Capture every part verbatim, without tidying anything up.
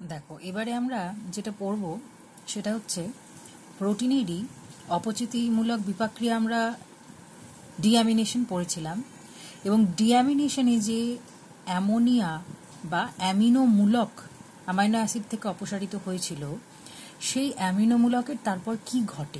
দেখো এবারে আমরা যেটা পড়ব সেটা হচ্ছে প্রোটিনেরই অপচিতিমূলক বিপাক্রিয়া। আমরা ডিঅ্যামিনেশন পড়েছিলাম এবং ডিঅ্যামিনেশনে যে অ্যামোনিয়া বা অ্যামিনোমূলক অ্যামাইনো অ্যাসিড থেকে অপসারিত হয়েছিল, সেই অ্যামিনোমূলকের তারপর কি ঘটে।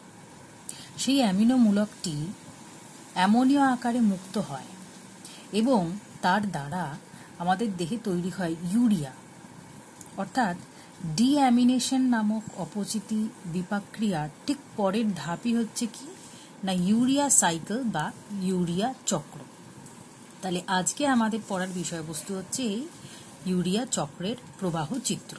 সেই অ্যামিনোমূলকটি অ্যামোনিয়া আকারে মুক্ত হয় এবং তার দ্বারা আমাদের দেহে তৈরি হয় ইউরিয়া। অর্থাৎ ডিঅ্যামিনেশন নামক অপচিতি বিপাক্রিয়ার ঠিক পরের ধাপই হচ্ছে কি না ইউরিয়া সাইকেল বা ইউরিয়া চক্র। তাহলে আজকে আমাদের পড়ার বিষয়বস্তু হচ্ছে এই ইউরিয়া চক্রের প্রবাহ চিত্র।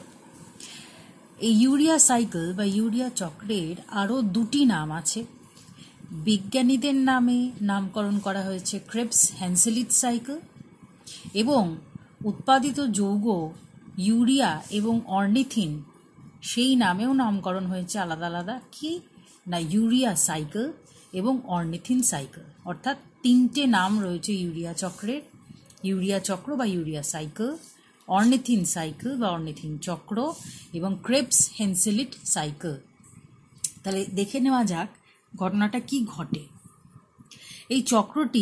এই ইউরিয়া সাইকেল বা ইউরিয়া চক্রের আরও দুটি নাম আছে। বিজ্ঞানীদের নামে নামকরণ করা হয়েছে ক্রেবস হ্যান্সেলিট সাইকেল, এবং উৎপাদিত যৌগ ইউরিয়া এবং অর্নিথিন সেই নামেও নামকরণ হয়েছে আলাদা আলাদা কি না ইউরিয়া সাইকেল এবং অর্নিথিন সাইকেল। অর্থাৎ তিনটে নাম রয়েছে ইউরিয়া চক্রের, ইউরিয়া চক্র বা ইউরিয়া সাইকেল, অর্নিথিন সাইকেল বা অর্নিথিন চক্র এবং ক্রেবস হ্যান্সেলিট সাইকেল। তাহলে দেখে নেওয়া যাক ঘটনাটা কি ঘটে। এই চক্রটি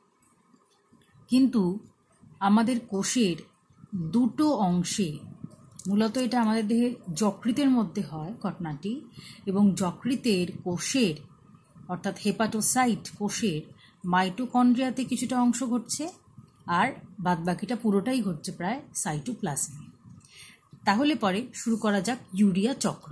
কিন্তু আমাদের কোষের দুটো অংশে, মূলত এটা আমাদের দেহে যকৃতের মধ্যে হয় ঘটনাটি, এবং যকৃতের কোষের অর্থাৎ হেপাটোসাইট কোষের মাইটোকন্ড্রিয়াতে কিছুটা অংশ ঘটছে, আর বাদবাকিটা পুরোটাই ঘটছে প্রায় সাইটোপ্লাজমে। তাহলে পরে শুরু করা যাক ইউরিয়া চক্র।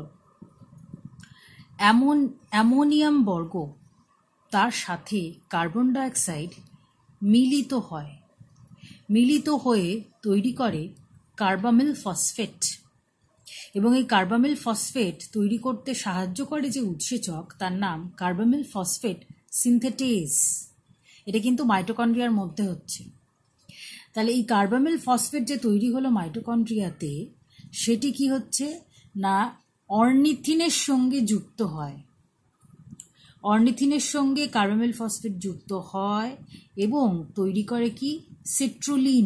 অ্যামোন অ্যামোনিয়াম বর্গ তার সাথে কার্বন ডাইঅক্সাইড মিলিত হয়, মিলিত হয়ে তৈরি করে কার্বামিল ফসফেট, এবং এই কার্বামিল ফসফেট তৈরি করতে সাহায্য করে যে উৎসেচক তার নাম কার্বামিল ফসফেট সিনথেটেজ। এটা কিন্তু মাইটোকন্ড্রিয়ার মধ্যে হচ্ছে। তাহলে এই কার্বামিল ফসফেট যে তৈরি হলো মাইটোকন্ড্রিয়াতে, সেটি কি হচ্ছে না অর্নিথিনের সঙ্গে যুক্ত হয়। অর্নিথিনের সঙ্গে কার্বামিল ফসফেট যুক্ত হয় এবং তৈরি করে কি সিট্রুলিন,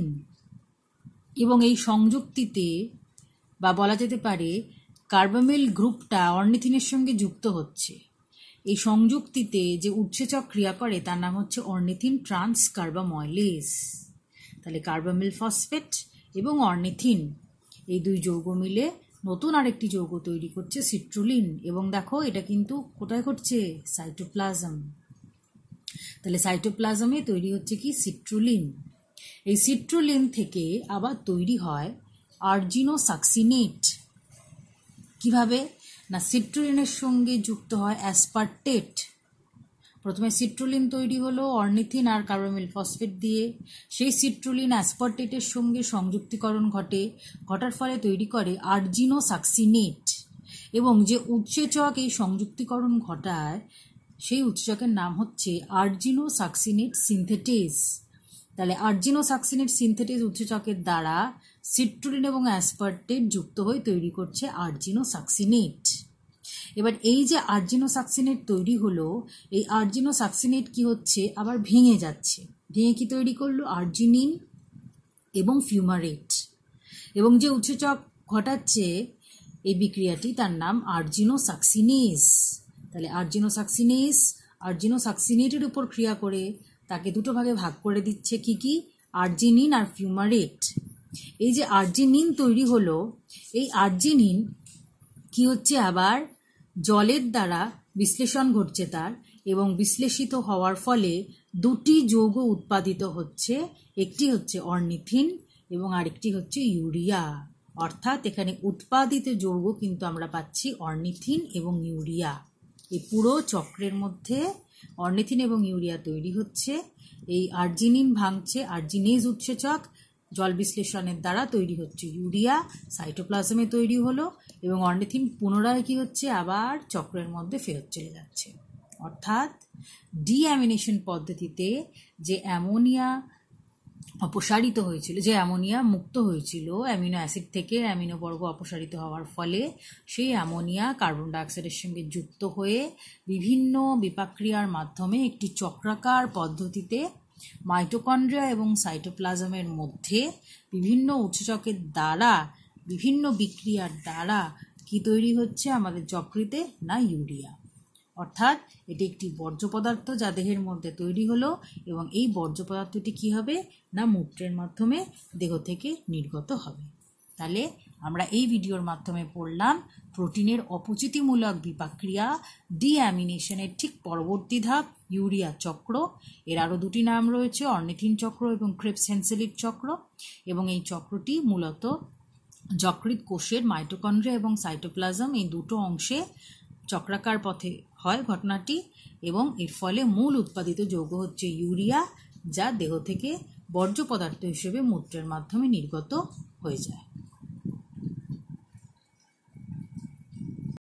এবং এই সংযুক্তিতে বা বলা যেতে পারে কার্বামিল গ্রুপটা অর্নিথিনের সঙ্গে যুক্ত হচ্ছে। এই সংযুক্তিতে যে উৎসেচক ক্রিয়া করে তার নাম হচ্ছে অর্নিথিন ট্রান্স কার্বাময়লেজ। তাহলে কার্বামিল ফসফেট এবং অর্নিথিন এই দুই যৌগ মিলে নতুন আরেকটি যৌগ তৈরি করছে সিট্রুলিন, এবং দেখো এটা কিন্তু কোথায় ঘটছে সাইটোপ্লাজম। তাহলে সাইটোপ্লাজমে তৈরি হচ্ছে কি সিট্রুলিন। এই সিট্রুলিন থেকে আবার তৈরি হয় আর্জিনোসাকসিনেট। কিভাবে না সিট্রুলিনের সঙ্গে যুক্ত হয় অ্যাসপার্টেট। প্রথমে সিট্রুলিন তৈরি হলো অর্নিথিন আর কার্বামিল ফসফেট দিয়ে, সেই সিট্রুলিন অ্যাসপার্টেটের সঙ্গে সংযুক্তিকরণ ঘটে, ঘটার ফলে তৈরি করে আর্জিনোসাকসিনেট, এবং যে উৎসেচক এই সংযুক্তিকরণ ঘটায় সেই উৎসেচকের নাম হচ্ছে আর্জিনোসাকসিনেট সিনথেটেজ। তাহলে আর্জিনোসাকসিনেট সিনথেটেজ উৎসেচকের দ্বারা সিট্রুলিন এবং অ্যাসপার্টেট যুক্ত হয়ে তৈরি করছে আর্জিনোসাকসিনেট। এবার এই যে আর্জিনোসাকসিনেট তৈরি হলো, এই আর্জিনোসাকসিনেট কি হচ্ছে আবার ভেঙে যাচ্ছে। ভেঙে কি তৈরি করলো আর্জিনিন এবং ফিউমারেট, এবং যে উৎসেচক ঘটাচ্ছে এই বিক্রিয়াটি তার নাম আর্জিনোসাকসিনেজ। তাহলে আর্জিনোসাকসিনেজ আর্জিনোসাকসিনেটের উপর ক্রিয়া করে তাকে দুটো ভাগে ভাগ করে দিচ্ছে কি কি আর্জিনিন আর ফিউমারেট। এই যে আর্জিনিন তৈরি হলো, এই আর্জিনিন কি হচ্ছে আবার জলের দ্বারা বিশ্লেষণ ঘটছে তার, এবং বিশ্লেষিত হওয়ার ফলে দুটি যৌগ উৎপাদিত হচ্ছে, একটি হচ্ছে অর্নিথিন এবং আরেকটি হচ্ছে ইউরিয়া। অর্থাৎ এখানে উৎপাদিত যৌগ কিন্তু আমরা পাচ্ছি অর্নিথিন এবং ইউরিয়া। এই পুরো চক্রের মধ্যে অর্নিথিন এবং ইউরিয়া তৈরি হচ্ছে, এই আর্জিনিন ভাঙছে আর্জিনেজ উৎসেচক, জল বিশ্লেষণের দ্বারা তৈরি হচ্ছে ইউরিয়া, সাইটোপ্লাজমে তৈরি হলো, এবং অর্নিথিন পুনরায় কি হচ্ছে আবার চক্রের মধ্যে ফেরত চলে যাচ্ছে। অর্থাৎ ডিঅ্যামিনেশন পদ্ধতিতে যে অ্যামোনিয়া অপসারিত হয়েছিল, যে অ্যামোনিয়া মুক্ত হয়েছিল অ্যামিনো অ্যাসিড থেকে, অ্যামিনো বর্গ অপসারিত হওয়ার ফলে সেই অ্যামোনিয়া কার্বন ডাইঅক্সাইডের সঙ্গে যুক্ত হয়ে বিভিন্ন বিপাক্রিয়ার মাধ্যমে একটি চক্রাকার পদ্ধতিতে মাইটোকন্ড্রিয়া এবং সাইটোপ্লাজমের মধ্যে বিভিন্ন উৎসেচকের দ্বারা বিভিন্ন বিক্রিয়ার দ্বারা কি তৈরি হচ্ছে আমাদের যকৃতে? না ইউরিয়া। অর্থাৎ এটি একটি বর্জ্য পদার্থ যা দেহের মধ্যে তৈরি হলো এবং এই বর্জ্য পদার্থটি কি হবে? না মূত্রের মাধ্যমে দেহ থেকে নির্গত হবে। তাহলে আমরা এই ভিডিওর মাধ্যমে পড়লাম প্রোটিনের অপচিতিমূলক বিপাক্রিয়া ডিঅ্যামিনেশনের ঠিক পরবর্তী ধাপ ইউরিয়া চক্র। এর আরও দুটি নাম রয়েছে, অর্নিথিন চক্র এবং ক্রেবস হেন্সেলির চক্র। এবং এই চক্রটি মূলত যকৃৎ কোষের মাইটোকন্ড্রিয়া এবং সাইটোপ্লাজম এই দুটো অংশে চক্রাকার পথে হয় ঘটনাটি, এবং এর ফলে মূল উৎপাদিত যৌগ হচ্ছে ইউরিয়া, যা দেহ থেকে বর্জ্য পদার্থ হিসেবে মূত্রের মাধ্যমে নির্গত হয়ে যায়।